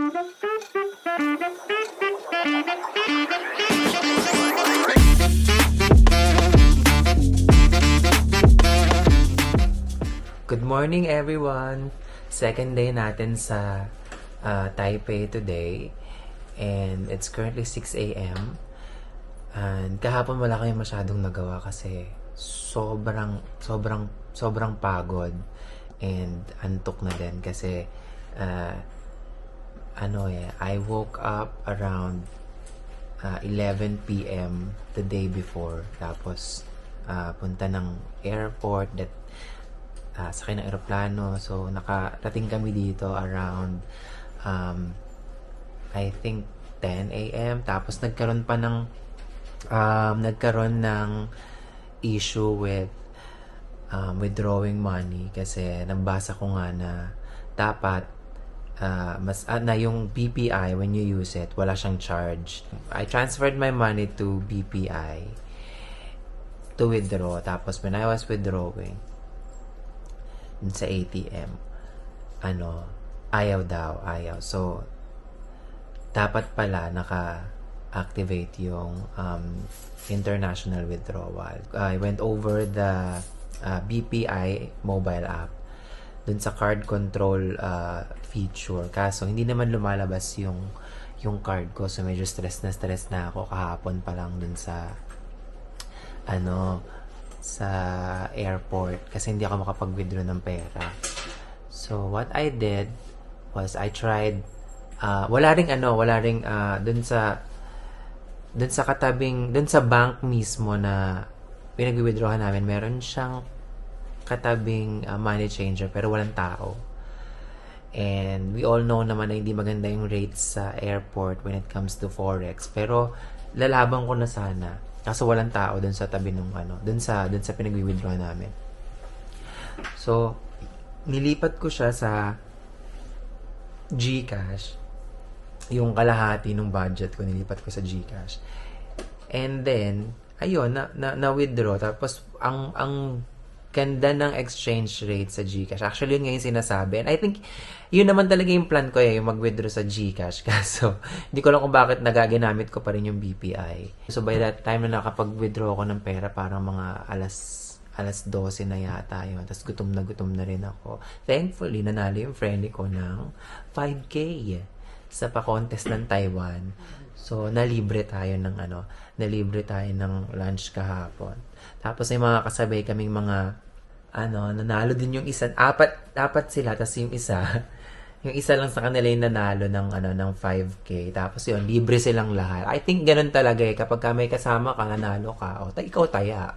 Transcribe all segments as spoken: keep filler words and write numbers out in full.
Good morning everyone! Second day natin sa uh, Taipei today and it's currently six A M and kahapon wala kayong masyadong nagawa kasi sobrang sobrang sobrang pagod and antok na din kasi uh, ano eh I woke up around uh, eleven P M the day before, tapos uh, punta ng airport that Uh, sakay ng aeroplano. So, nakarating kami dito around um, I think ten A M Tapos, nagkaroon pa ng um, nagkaroon ng issue with um, withdrawing money kasi nabasa ko nga na dapat uh, mas, uh, na yung B P I when you use it, wala siyang charge. I transferred my money to B P I to withdraw. Tapos, when I was withdrawing sa A T M, ano, ayaw daw, ayaw. So, dapat pala naka-activate yung um, international withdrawal. I went over the uh, B P I mobile app dun sa card control uh, feature. Kaso, hindi naman lumalabas yung yung card ko. So, medyo stress na stress na ako kahapon pa lang dun sa ano, sa airport kasi hindi ako makapag-withdraw ng pera. So, what I did was I tried uh, wala ring ano, wala ring uh, dun sa dun sa katabing, dun sa bank mismo na pinag-withdrawhan namin, meron siyang katabing uh, money changer pero walang tao. And we all know naman na hindi maganda yung rates sa airport when it comes to forex. Pero lalaban ko na sana. Kaso walang tao dun sa tabi nung ano, dun sa dun sa pinag-withdraw namin. So, nilipat ko siya sa GCash. Yung kalahati ng budget ko, nilipat ko sa GCash. And then, ayun, na, na, na-withdraw. Tapos, ang, ang ganda ng exchange rate sa GCash. Actually, yun nga yung sinasabi. And I think, yun naman talaga yung plan ko eh, yung mag-withdraw sa GCash. Kaso, hindi ko lang kung bakit nagaginamit ko pa rin yung B P I. So, by that time na nakapag-withdraw ako ng pera, parang mga alas, alas dose na yata yun. Tapos, gutom na gutom na rin ako. Thankfully, nanalo yung friend ko ng five K sa pa-contest ng Taiwan. So, nalibre tayo ng ano, nalibre tayo ng lunch kahapon. Tapos, may mga kasabay kaming mga ano, nanalo din yung isa, apat, apat sila, tapos yung isa, yung isa lang sa kanila yung nanalo ng, ano, ng five K. Tapos yun, libre silang lahat. I think ganun talaga eh, kapag ka may kasama ka, nanalo ka, o, ta ikaw taya,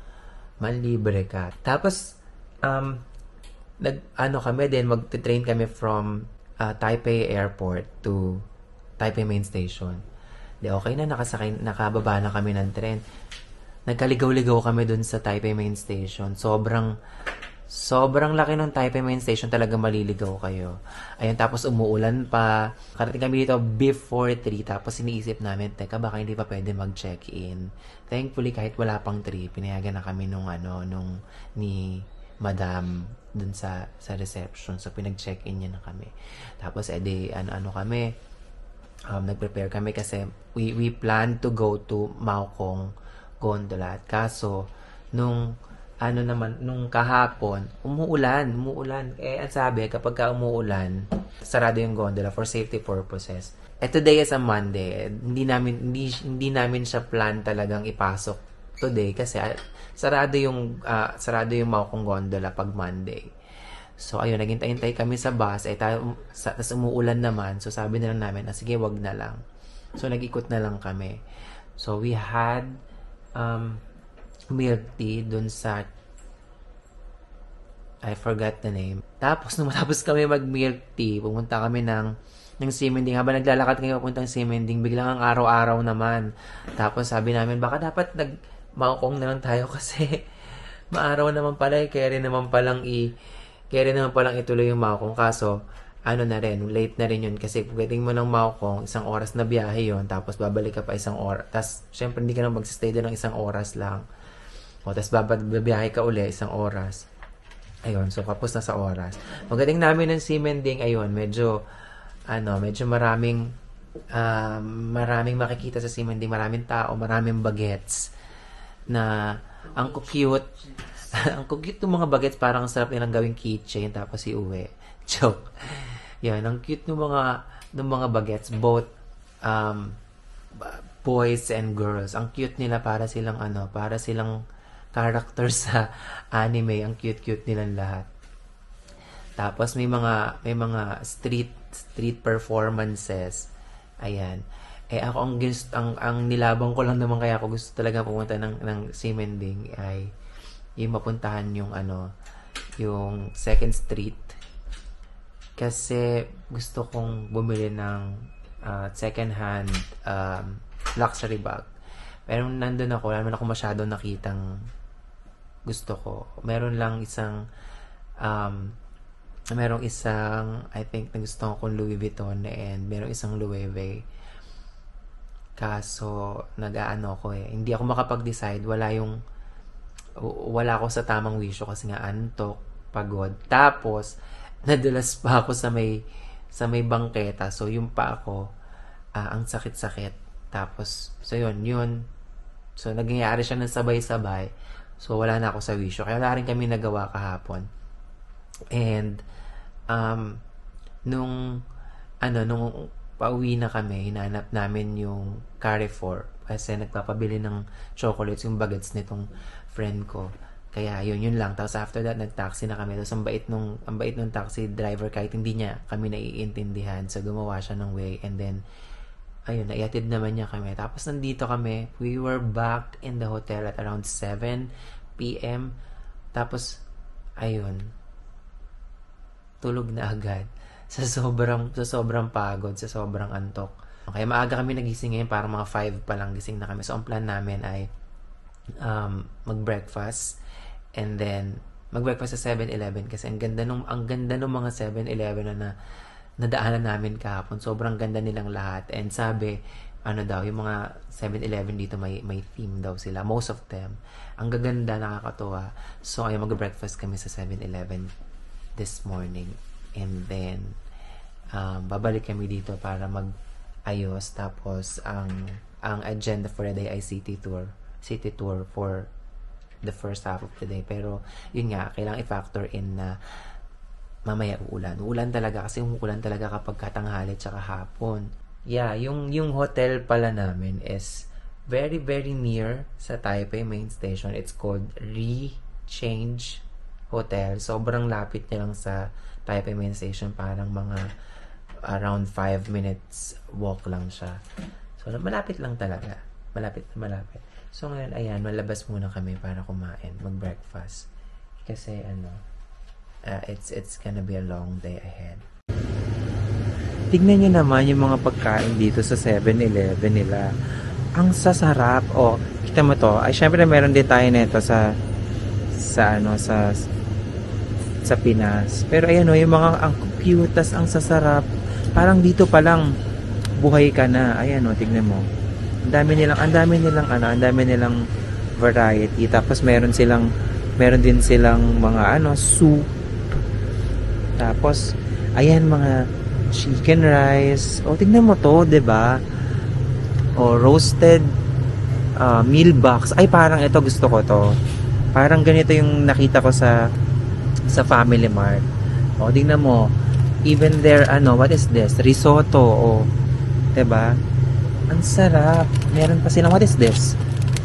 manlibre ka. Tapos, um, nag, ano kami din, mag-train kami from uh, Taipei Airport to Taipei Main Station. Di okay na, nakasakay, nakababa na kami ng tren. Nagkaligaw-ligaw kami dun sa Taipei Main Station. Sobrang, sobrang laki ng Taipei Main Station. Talaga maliligaw kayo. Ayun, tapos umuulan pa. Karating kami dito before three. Tapos iniisip namin, teka, baka hindi pa pwede mag-check-in. Thankfully, kahit wala pang three, pinayagan na kami nung, ano, nung, ni Madam dun sa, sa reception. So, pinag-check-in niya na kami. Tapos, edi, ano-ano kami, um, nag-prepare kami kasi we, we plan to go to Maokong gondola. At kaso, nung ano naman, nung kahapon, umuulan, umuulan. Eh, ang sabi, kapag ka umuulan, sarado yung gondola for safety purposes. Eh, today is a Monday. Eh, hindi namin, hindi, hindi namin siya plan talagang ipasok today kasi uh, sarado yung, uh, sarado yung Maokong gondola pag Monday. So, ayun, naghintay-hintay kami sa bus. Eh, tayo, sa, tas umuulan naman. So, sabi na lang namin, ah, sige, wag na lang. So, nag-ikot na lang kami. So, we had um, milk tea dun sa I forgot the name. Tapos, nung matapos kami mag-milk tea, pumunta kami ng ng Simending. Habang naglalakad kami papuntang Simending, biglang ang araw-araw naman. Tapos, sabi namin, baka dapat nag-Maokong na lang tayo kasi maaraw naman pala eh. Kaya rin naman palang i kaya rin naman palang ituloy yung Maokong. Kaso, ano na rin, late na rin yun kasi pagdating mo ng Maokong, isang oras na biyahe yun, tapos babalik ka pa isang oras. Tapos, syempre, hindi ka na mag-stay doon ng isang oras lang. O, tapos babiyahe ka uli isang oras. Ayun, so kapos na sa oras. Pagdating namin ng Simending, ayun, medyo ano, medyo maraming, ah, maraming makikita sa Simanding, maraming tao, maraming bagets na ang cute. Ang cute ng mga bagets, parang ang sarap nilang gawing keychain tapos iuwi. Joke. Yan, ang cute ng mga ng mga bagets, both um, boys and girls. Ang cute nila, para silang ano, para silang characters sa anime. Ang cute-cute nilang lahat. Tapos may mga may mga street street performances. Ayan. Eh ako ang gusto, ang ang nilabang ko lang naman, kaya ako gusto talaga pumunta ng ng Simanding ay yung mapuntahan yung ano, yung Second Street. Kasi gusto kong bumili ng uh, second hand um, luxury bag. Pero nandun ako, wala naman ako masyadong nakitang gusto ko. Meron lang isang um, merong isang, I think, na gusto ko Louis Vuitton, and merong isang Loewe. Kaso, nag-aano ko eh. Hindi ako makapag-decide. Wala yung, wala ako sa tamang wisyo kasi nga antok, pagod. Tapos, nadulas pa ako sa may, sa may bangketa. So, yung pa ako, uh, ang sakit-sakit. Tapos, so yun, yun. So, nagyayari siya ng sabay-sabay. So, wala na ako sa wisyo. Kaya wala rin kami nagawa kahapon. And, um, nung, ano, nung pauwi na kami, hinanap namin yung Carrefour. Kasi nagpapabili ng chocolates, yung bagets nitong friend ko. Kaya, yun, yun lang. Tapos, after that, nag-taxi na kami. Tapos, ang bait nung, ang bait nung taxi driver, kahit hindi niya kami naiintindihan. So, gumawa siya ng way. And then, ayun, naiatid naman niya kami. Tapos, nandito kami. We were back in the hotel at around seven p.m. Tapos, ayun, tulog na agad. Sa sobrang, sa sobrang pagod, sa sobrang antok. Kaya maaga kami nagising ngayon, parang mga five pa lang gising na kami. So, ang plan namin ay um, mag-breakfast. And then, mag-breakfast sa seven eleven kasi ang ganda nung, ang ganda nung mga seven eleven na, na nadaanan namin kahapon. Sobrang ganda nilang lahat. And sabi, ano daw, yung mga seven eleven dito may, may theme daw sila. Most of them. Ang gaganda, nakakatuwa. So, ay mag-breakfast kami sa seven eleven this morning. And then, um, babalik kami dito para mag-ayos. Tapos, ang ang agenda for the day ay city tour. City tour for the first half of the day. Pero, yun nga, kailangan i-factor in na mamaya uulan. Uulan talaga kasi umuulan talaga kapag katanghali tsaka hapon. Yeah, yung, yung hotel pala namin is very, very near sa Taipei main station. It's called Rechange Hotel. Sobrang lapit niya lang sa Taipei main station. Parang mga around five minutes walk lang siya. So, malapit lang talaga. Malapit na malapit. So, ngayon, ayan, malabas muna kami para kumain, mag-breakfast. Kasi, ano, uh, it's it's gonna be a long day ahead. Tignan nyo naman yung mga pagkain dito sa seven eleven nila. Ang sasarap. O, oh, kita mo to. Ay, syempre, meron din tayo nito sa, sa, ano, sa, sa Pinas. Pero, ayan, o, yung mga, ang cute, tas ang sasarap. Parang dito pa lang, buhay ka na. Ayan, o, tignan mo. Ang dami nilang, ang dami nilang, ano, ang dami nilang variety. Tapos meron silang, meron din silang mga, ano, soup. Tapos, ayan, mga chicken rice. O, tignan mo to, diba? O, roasted uh, meal box. Ay, parang ito, gusto ko to. Parang ganito yung nakita ko sa, sa Family Mart. O, tignan mo. Even there, ano, what is this? Risotto. O, diba? Ang sarap. Meron pa silang, what is this?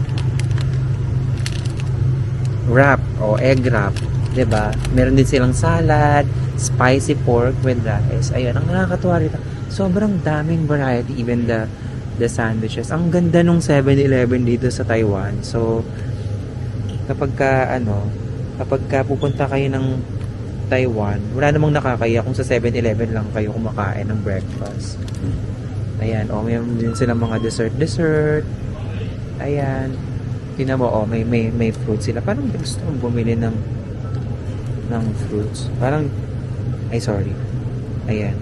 Wrap o egg wrap. Diba? Meron din silang salad, spicy pork with rice. Ayun, ang nakakatuwa rito. Sobrang daming variety, even the the sandwiches. Ang ganda nung seven eleven dito sa Taiwan. So, kapag ka, ano, kapag ka pupunta kayo ng Taiwan, wala namang nakakaya kung sa seven eleven lang kayo kumakain ng breakfast. Ayan, o, oh, may din silang mga dessert-dessert. Ayan. Tingnan mo, oh, may, may, may fruits sila. Parang gusto kong bumili ng ng fruits. Parang, ay, sorry. Ayan.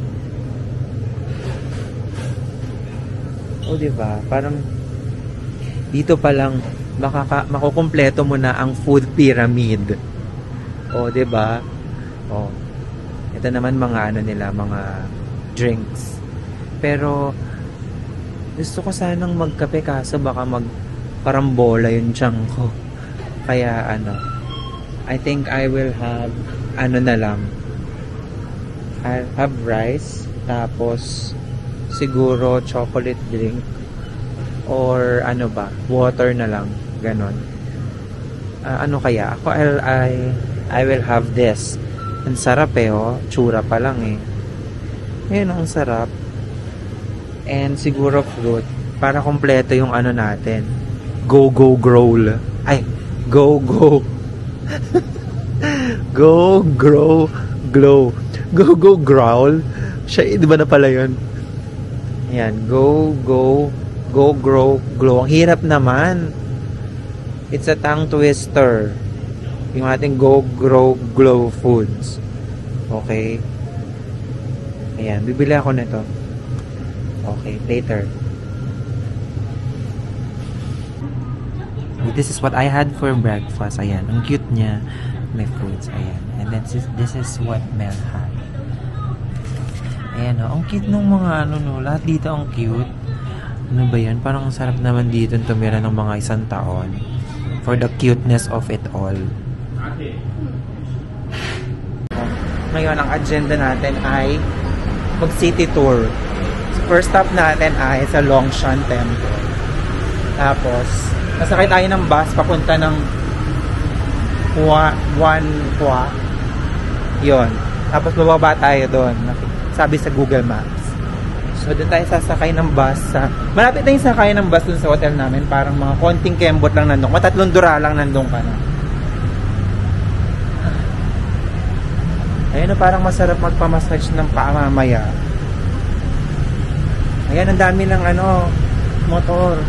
O, oh, diba? Parang, dito pa lang, makaka, makukumpleto mo na ang food pyramid. O, oh, diba? O, oh. Ito naman mga ano nila, mga drinks. Pero, gusto ko sanang magkape kaso baka mag parambola yung tiyan ko. Kaya ano, I think I will have, ano na lang, I'll have rice, tapos siguro chocolate drink, or ano ba, water na lang, ganon. Uh, ano kaya? Ako, I'll, I, I will have this. Ang sarap eh, oh. Tsura pa lang eh. Ayun, ang sarap. And siguro fruit, para kompleto yung ano natin. Go, go, growl. Ay, go, go. Go, grow, glow. Go, go, growl. Siya, di ba na pala yun? Ayan, go, go, go, grow, glow. Ang hirap naman. It's a tongue twister. Yung ating go, grow, glow foods. Okay? Ayan, bibili ako nito. Okay, later. This is what I had for breakfast. Ayan, ang cute niya. May fruits, ayan. And then this is, this is what Mel had. Ayan, oh, ang cute ng mga ano, no. Lahat dito ang cute. Ano ba yan? Parang ang sarap naman dito tumira ng mga isang taon. For the cuteness of it all. Ngayon, ang agenda natin ay mag-city tour. So, first stop natin ay sa Longshan Temple. Tapos, nasakay tayo ng bus papunta ng Hua, Wan Hua. Yun. Tapos, bababa tayo doon. Sabi sa Google Maps. So, doon tayo sasakay ng bus. Sa, malapit na yung sakay ng bus doon sa hotel namin. Parang mga konting kembot lang nandun. Matatlong dura lang nandun ka na. Ayun na, parang masarap magpamassage ng paa mamaya. Ayan, ang dami ng ano, motor.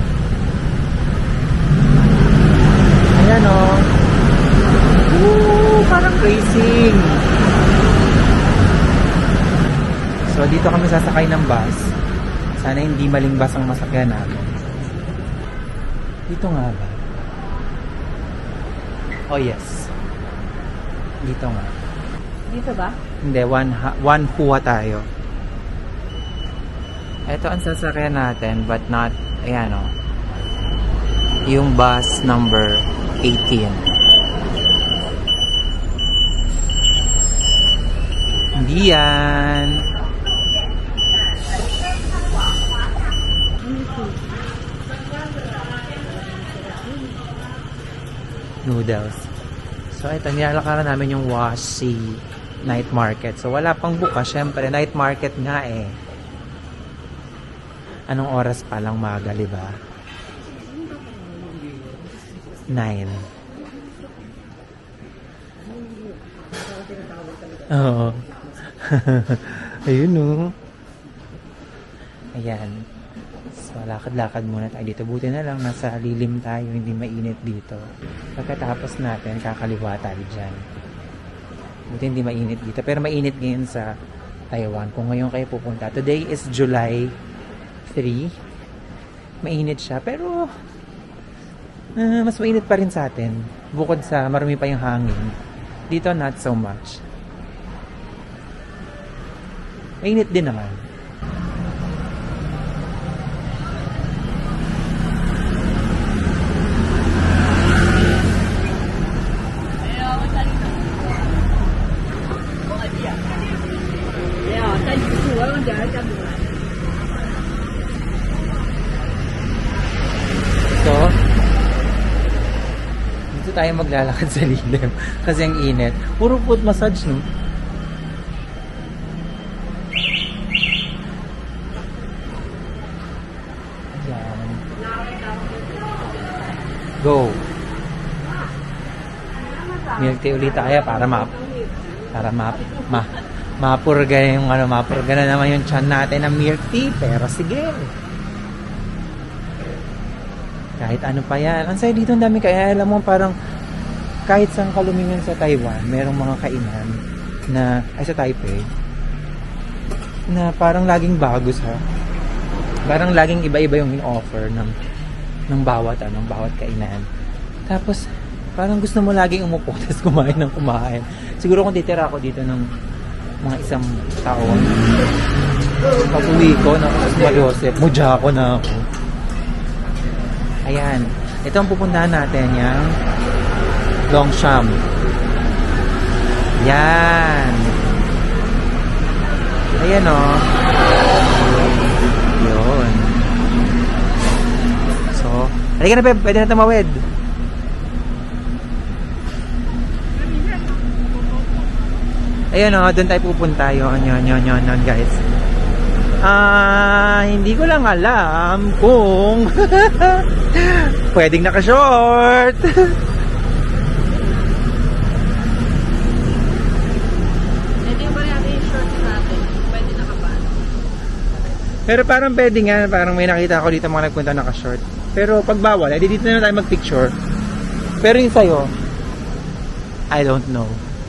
Ayan o. Oh. Woo! Parang racing. So, dito kami sasakay ng bus. Sana hindi maling bus ang masakyan namin. Dito nga ba? Oh, yes. Dito nga. Dito ba? Hindi, one, one Hua tayo. Ito ang sasakyan natin, but not, ayan o. Yung bus number eighteen. Hindi yan. Noodles. So, ito, nilalakaran namin yung Washi night market. So, wala pang bukas. Syempre, night market nga eh. Anong oras pa lang maga, diba? Nine. Oo. Ayun o. Ayan. So, lakad-lakad muna tayo dito. Buti na lang, nasa lilim tayo. Hindi mainit dito. Pagkatapos natin, kakaliwa tayo dyan. Buti hindi mainit dito. Pero mainit ngayon sa Taiwan. Kung ngayon kayo pupunta. Today is July third. Mainit siya. Pero, uh, mas mainit pa rin sa atin. Bukod sa marami pa yung hangin. Dito, not so much. Mainit din naman. So, dito tayo maglalakad sa lilim kasi ang init. Puro foot massage, no? Ayan. Go. Milk tea ulit tayo para ma para ma ma mapurga yung ano, mapurga na naman yung tiyan natin ng milk tea. Pero sige. Kahit ano pa yan. Ang saya dito, ang dami kaya. Alam mo, parang kahit saan ka lumingon sa Taiwan, merong mga kainan na, ay sa Taipei, na parang laging bago sa, parang laging iba-iba yung in-offer ng, ng bawat, ano, bawat kainan. Tapos, parang gusto mo laging umupo, tapos kumain ng kumain. Siguro kung titira ako dito ng mga isang taon, Pag-uwi ko, nakas Mariosep, mudya ako na ako. Ayan. Ito ang pupuntahan natin, yung Longchamp. Yan. Ayan o. Oh. Yun. So, halika na, Pep. Pwede na tumawid. Ayan o, oh, doon tayo pupunta. Yun, yun, yun, yun, yun, guys. Ah, hindi ko lang alam kung pwedeng naka-short. Hindi ba rin natin yung shorts natin? Pwede naka-pan. Pero parang pwede nga, parang may nakita ako dito mga nagpunta naka-short. Pero pag bawal, edi dito na tayo mag-picture. Pero yung sa'yo, I don't know.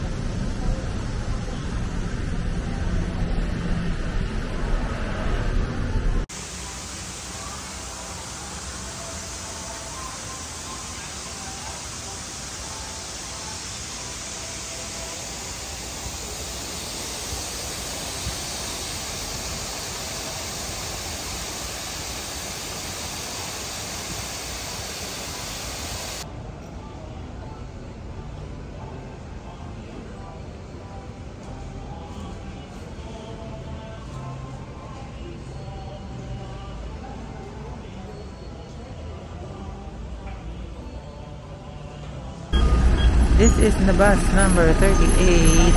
This is the bus number thirty-eight.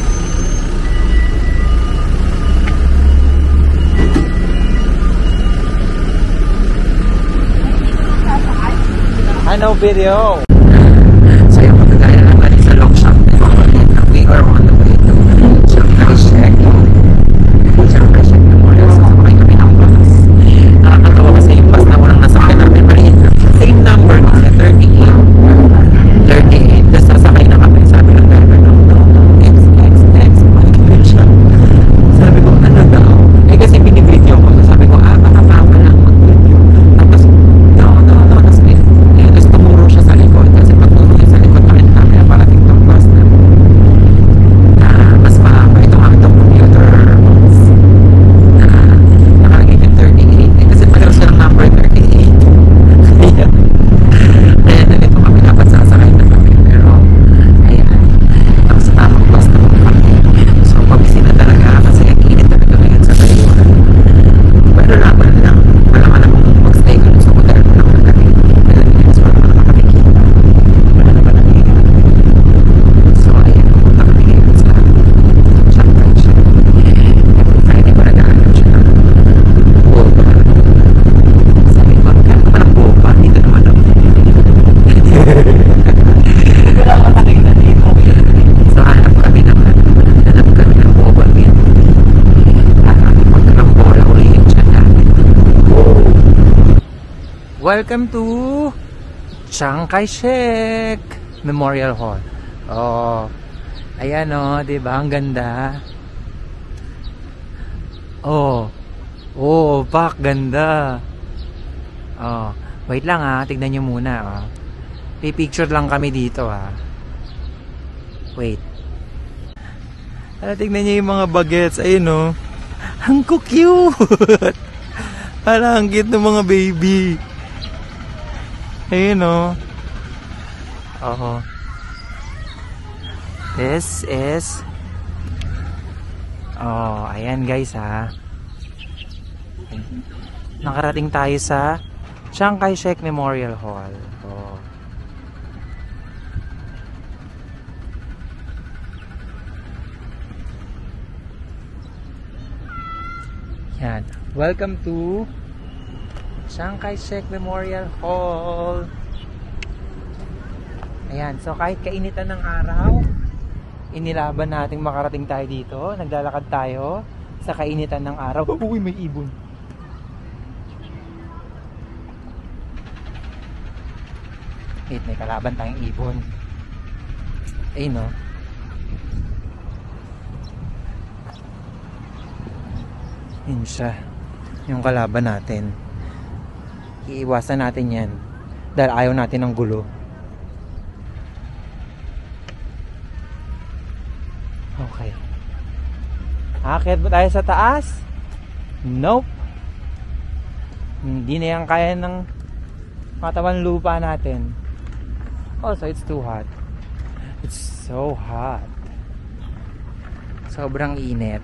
Ano video? So yung magagaya naman sa Longchamp, we are on the way to Chiang Kai-shek. Chiang Kai-shek Memorial. So sabay kami ng bus. Nakakatawa kasi yung bus na unang nasakyan namin, maliit na. Same number kasi thirty-eight. thirty-eight. Tapos sasakay na kami. Sabi ng driver, no, no, no, next, next, next. Makikinig siya. Sabi ko, ano daw? Eh kasi binibideo ko. So sabi ko, ah, baka bawal lang mag-video. Tapos, no, no, no. Tapos, eh, tapos tumuro siya sa likod. Kasi pag tumuro niya sa likod, nakita namin na parating tong bus na na mas mahaba. Ito nga itong commuter bus na nakalagay yung thirty-eight. Eh kasi pareho silang number thirty-eight. Kaya, kaya nalito kami dapat sasakay na kami. Pero, ayan. Tapos sa tamang bus na kami. So, pabisi na talaga kasi ang init talaga ngayon sa Taiwan. Pero laban lang. Wala ka namang mag-stay ka sa hotel mo lang na kami. Pero minutes wala ka nakakikita. Wala naman ang init. So, ayan. Pupunta kami ngayon sa Chiang Kai-shek. Kaya hindi ko nag-aalam siya ng boba. Sabi ko, kaya naman ang boba. Dito naman ang so, hanap kami naman. Hanap kami ng boba meal. Para magkarambola ulit siya namin. Welcome to Chiang Kai-shek Memorial Hall. Oh, ayan oh, di ba? Ang ganda. Oh, oh, pak, ganda. Oh, wait lang ah, tignan nyo muna ah. Pipicture lang kami dito ah. Wait. Ah, tignan nyo yung mga bagets. Ayun oh. Ang cute. Parang ang cute ng mga baby. Ayun oh. Oh. This is oh, ayan guys ha. Nakarating tayo sa Chiang Kai-shek Memorial Hall. Oh. Yan. Welcome to Chiang Kai-shek Memorial Hall. Ayan. So kahit kainitan ng araw, inilaban nating makarating tayo dito. Naglalakad tayo sa kainitan ng araw. Uy, may ibon. Wait, may kalaban tayong ibon. Ayun no. Yun siya. Yung kalaban natin. Iiwasan natin yan. Dahil ayaw natin ng gulo. Okay. Akit ba tayo sa taas? Nope. Hindi na yan kaya ng katawan lupa natin. Also, it's too hot. It's so hot. Sobrang init.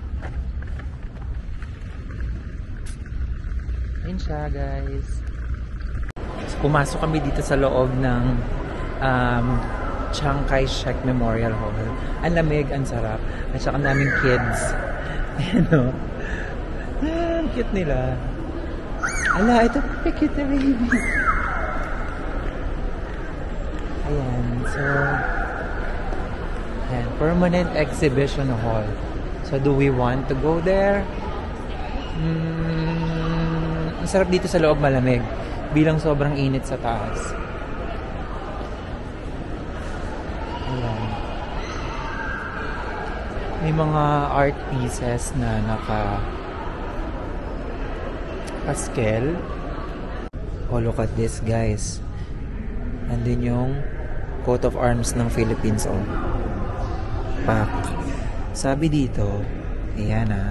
Yun siya, guys. So, pumasok kami dito sa loob ng um, Chiang Kai-shek Memorial Hall. Ang lamig, ang sarap. At saka naming kids. Ano? Ah, cute nila. Ala, ito pa cute na baby. Ayan, so ayan, permanent exhibition hall. So, do we want to go there? Mm, ang sarap dito sa loob, malamig. Bilang sobrang init sa taas. Ayan. May mga art pieces na naka pastel. Oh, look at this, guys. Nandun yung coat of arms ng Philippines, oh. Pak. Sabi dito, ayan ah.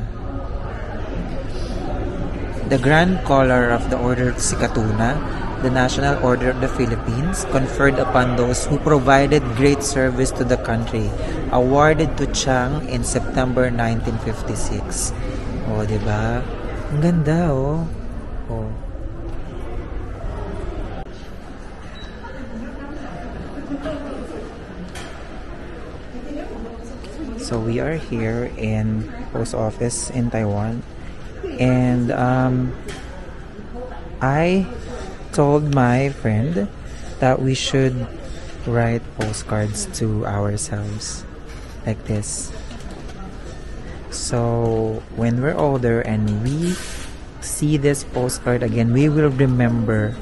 The Grand Collar of the Order of Sikatuna, the National Order of the Philippines, conferred upon those who provided great service to the country, awarded to Chiang in September nineteen fifty-six. Oh, diba? Ang ganda, oh. Oh. So we are here in post office in Taiwan, and um, I told my friend that we should write postcards to ourselves like this. So when we're older and we see this postcard again, we will remember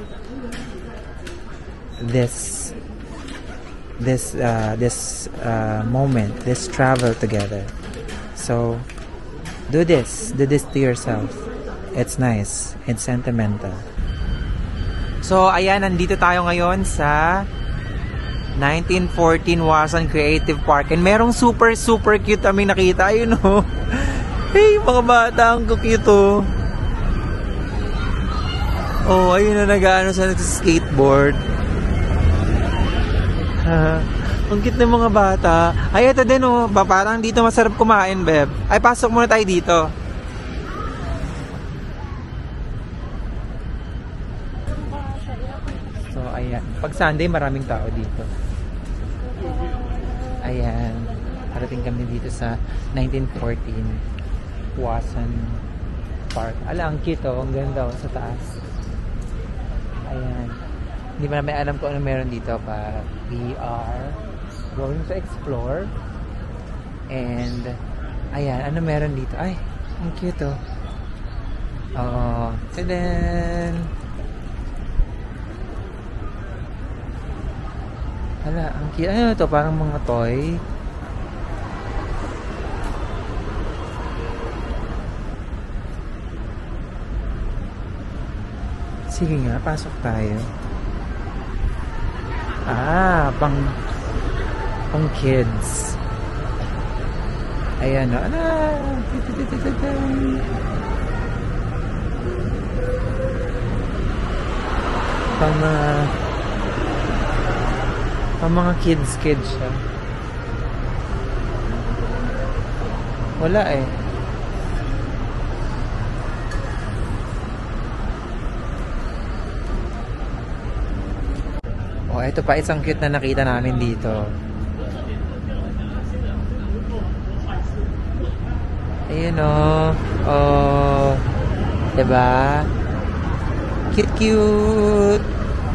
this this uh, this uh, moment, this travel together. So do this, do this to yourself. It's nice, it's sentimental. So ayan, nandito tayo ngayon sa nineteen fourteen Wasan Creative Park, and merong super super cute kami nakita. Ayun oh. Hey, mga bata, ang cute oh. Oh, ayun na nag-ano sa skateboard. Uh, ang cute ng mga bata. Ay, ito din oh. Ba, parang dito masarap kumain, beb. Ay, pasok muna tayo dito. So, ayan. Pag Sunday, maraming tao dito. Ayan. Parating kami dito sa nineteen fourteen Wasan Park. Ala, ang cute oh. Ang ganda oh, sa taas. Ayan. Hindi pa namin alam kung ano meron dito, but we are going to explore. And ayan, ano meron dito? Ay, ang cute oh. Oh, tadan! Hala, ang cute. Ano ito? Parang mga toy. Sige nga, pasok tayo. Ah, pang pang kids. Ayan o. Ano? Pang uh, pang mga kids kids siya. Wala eh. Oh, ito pa isang cute na nakita namin dito. Ayun oh. Oh. Diba? Cute cute.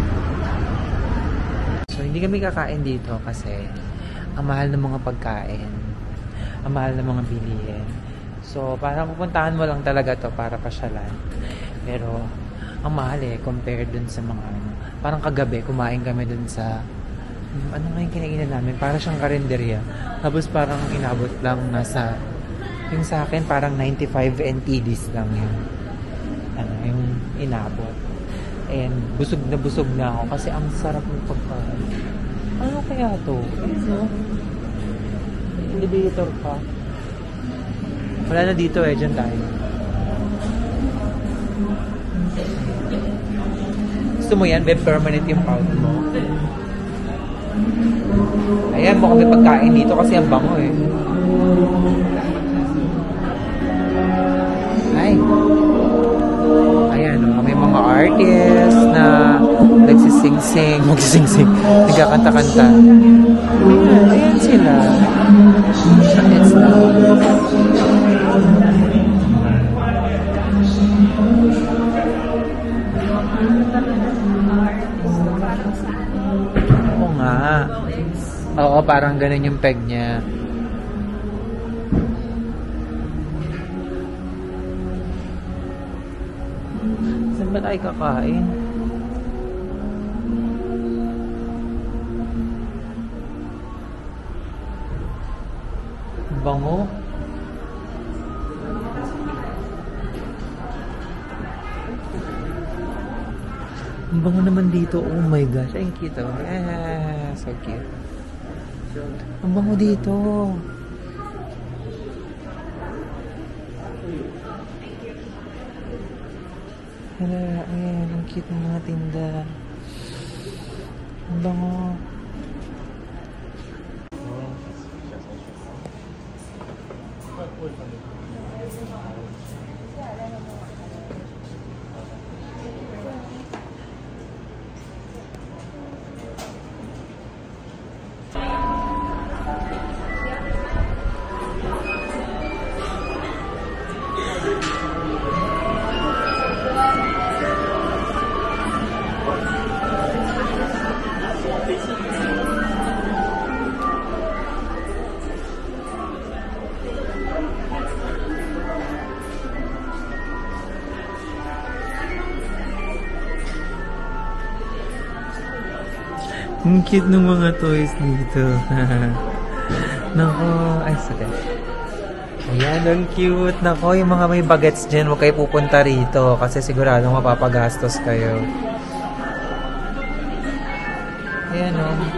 So hindi kami kakain dito kasi ang mahal ng mga pagkain. Ang mahal ng mga bilihin. So parang pupuntahan mo lang talaga to para pasyalan. Pero ang mahal eh compared dun sa mga ano. Parang kagabi kumain kami dun sa um, ano nga yung kinainan namin, para siyang karinderya, tapos parang inabot lang nasa yung sa akin parang ninety-five N T Ds lang yung ano yung inabot, and busog na busog na ako kasi ang sarap ng pagkain. Ano kaya to? Ano? Elevator pa. Wala na dito eh, dyan tayo. Gusto mo yan, babe, permanent yung pout mo. Ayan, mukhang may pagkain dito kasi ang bango eh. Ay. Ayan, oh, may mga artists na nagsising-sing, magsising-sing, nagkakanta-kanta. Ayan sila. It's Oo nga. Oo, parang ganun yung peg niya. Saan ba tayo kakain? Bango. Ang bango naman dito. Oh my gosh. Ang cute oh. Ah, so cute. Ang bango dito. Hala, ayan. Ang cute ng mga tinda. Ang bango. Ang cute ng mga toys dito. Nako, ay sakit. Ayan, ang cute. Nako, yung mga may bagets dyan, huwag kayo pupunta rito kasi siguradong mapapagastos kayo. Ayan o. Oh.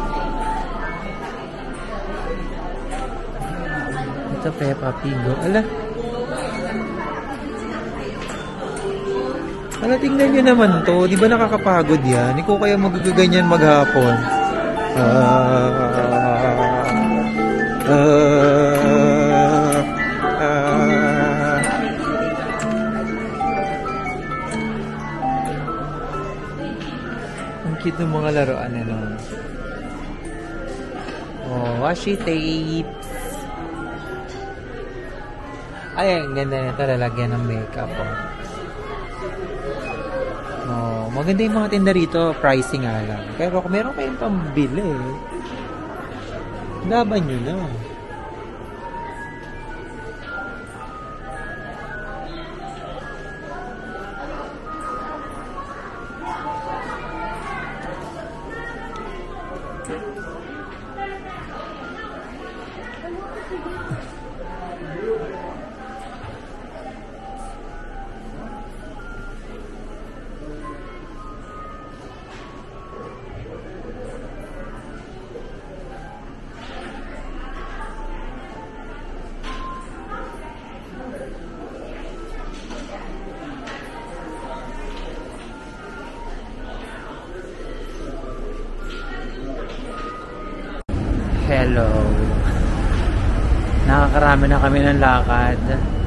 Ito Peppa Pig. Ala. Ala, tingnan nyo naman to. Di ba nakakapagod yan? Ikaw kaya magaganyan maghapon. Ah, ah, ah. Ang cute ng mga laruan na no? Oh, washi tape. Ay, ang ganda nito. Lalagyan ng makeup. Oh. Oh, maganda yung mga tinda rito, pricing nga lang. Pero kung meron kayong pambili, laban nyo na. Hello. Nakakarami na kami ng lakad.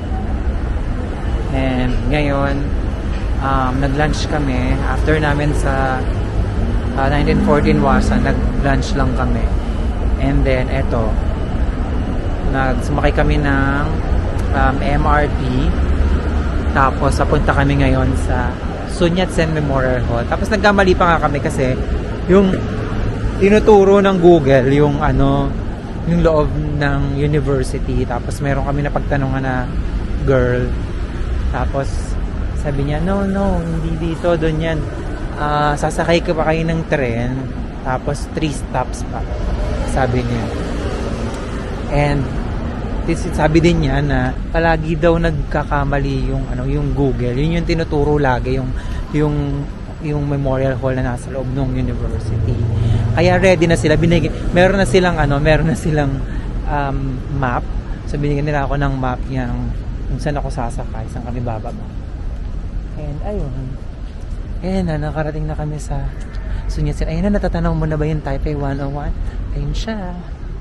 And ngayon, um, nag-lunch kami. After namin sa uh, nineteen fourteen Wasa, nag-lunch lang kami. And then, eto, nagsumakay kami ng um, M R T. Tapos, napunta kami ngayon sa Sun Yat-sen Memorial Hall. Tapos, nagkamali pa nga kami kasi yung tinuturo ng Google yung ano, yung loob ng university. Tapos meron kami na pagtanungan na girl. Tapos sabi niya, no, no, hindi dito, doon yan. Uh, sasakay ka pa kayo ng tren. Tapos three stops pa. Sabi niya. And this, sabi din niya na palagi daw nagkakamali yung ano, yung Google. Yun yung tinuturo lagi, yung yung yung memorial hall na nasa loob ng university. Kaya ready na sila, binigyan, meron na silang ano, meron na silang um, map. So binigyan nila ako ng map yung kung saan ako sasakay, saan kami bababa. And ayun. Ayan na, nakarating na kami sa Sun Yat-sen. Ayan na, natatanaw mo na ba yung Taipei one oh one? Ayun siya.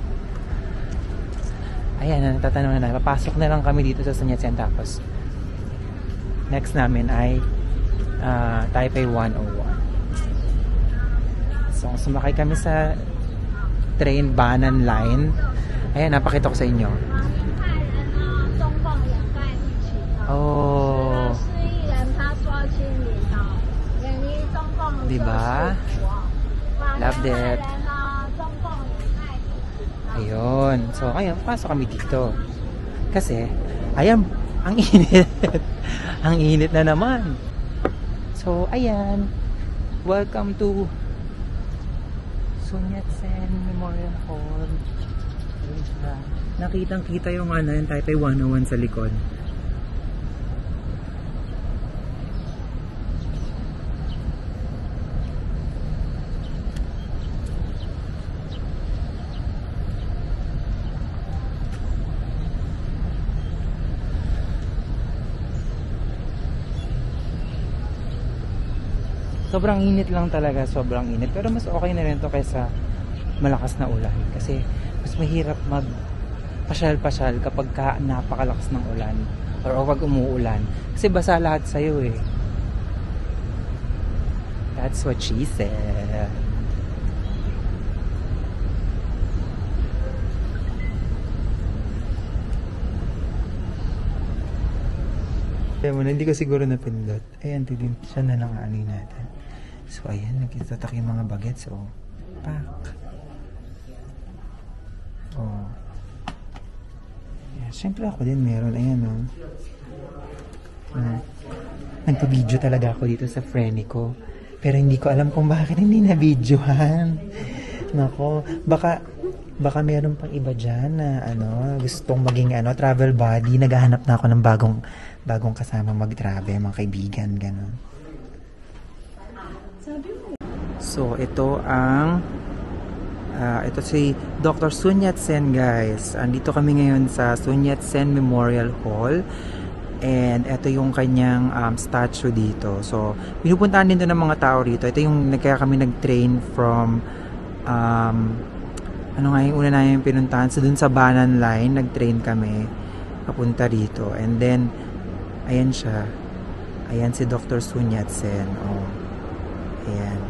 Ayan na, natatanaw na na. Papasok na lang kami dito sa Sun Yat-sen. Tapos, next namin ay uh, Taipei one oh one. So, sumakay kami sa train Banan Line. Ayan, napakita ko sa inyo. Oh. Diba? Love that. Ayun. So, ayun, pasok kami dito. Kasi, ayan, ang init. Ang init na naman. So, ayan. Welcome to Sun Yat-sen Memorial Hall. Ayun siya. Nakitang-kita yung ano, yung Taipei one oh one sa likod. Sobrang init lang talaga, sobrang init. Pero mas okay na rin to kaysa malakas na ulan. Kasi mas mahirap mag pasyal-pasyal kapag ka napakalakas ng ulan. Or kapag umuulan. Kasi basa lahat sa'yo eh. That's what she said. Kaya mo na, hindi ko siguro napindot. Ayan, tidin, siya na lang aanin natin. So, ayan, nagkitatak yung mga bagets. So, pak. Oh. Yeah, siyempre ako din meron. Ayan, oh. Uh, nagpa-video talaga ako dito sa friend ko. Pero hindi ko alam kung bakit hindi na-videohan. Nako, baka baka meron pang iba dyan na ano, gustong maging ano, travel buddy. Naghahanap na ako ng bagong bagong kasama mag-travel, mga kaibigan, gano'n. So, ito ang uh, ito si Doctor Sun Yat-sen, guys. Andito kami ngayon sa Sun Yat-sen Memorial Hall. And ito yung kanyang um, statue dito. So, pinupuntahan din doon ng mga tao rito. Ito yung kaya kami nag-train from um, ano nga yung una na yung pinuntahan. So, dun sa Banan Line, nag-train kami papunta rito. And then, ayan siya. Ayan si Doctor Sun Yat-sen. Oh. Ayan.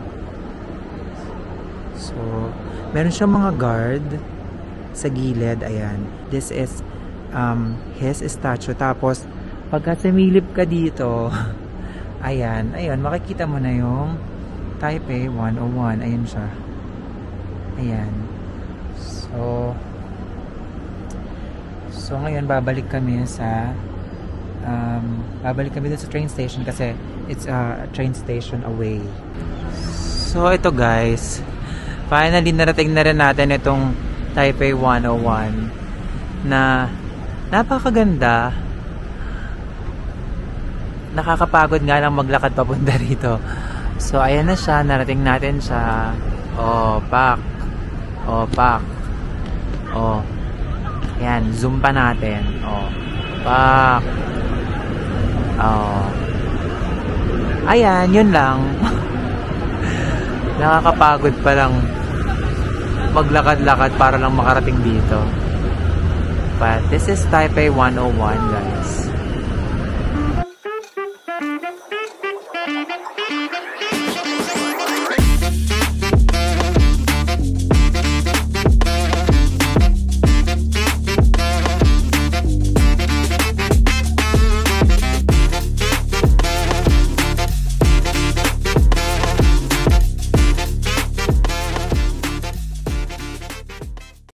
So, meron siyang mga guard sa gilid. Ayan. This is um, his statue. Tapos, pagka sumilip ka dito, ayan, ayan, makikita mo na yung Taipei one oh one. Ayan siya. Ayan. So, so ngayon, babalik kami sa um, babalik kami dun sa train station kasi it's a train station away. So, ito guys, finally narating na rin natin itong Taipei one oh one na napakaganda. Nakakapagod nga lang maglakad papunta rito. So, ayan na siya. Narating natin siya. Oh, pak. Oh, pak. Oh. Ayan. Zoom pa natin. Oh. Pak. Oh. Ayan. Yun lang. Nakakapagod pa lang maglakad-lakad para lang makarating dito. But, this is Taipei one oh one, guys.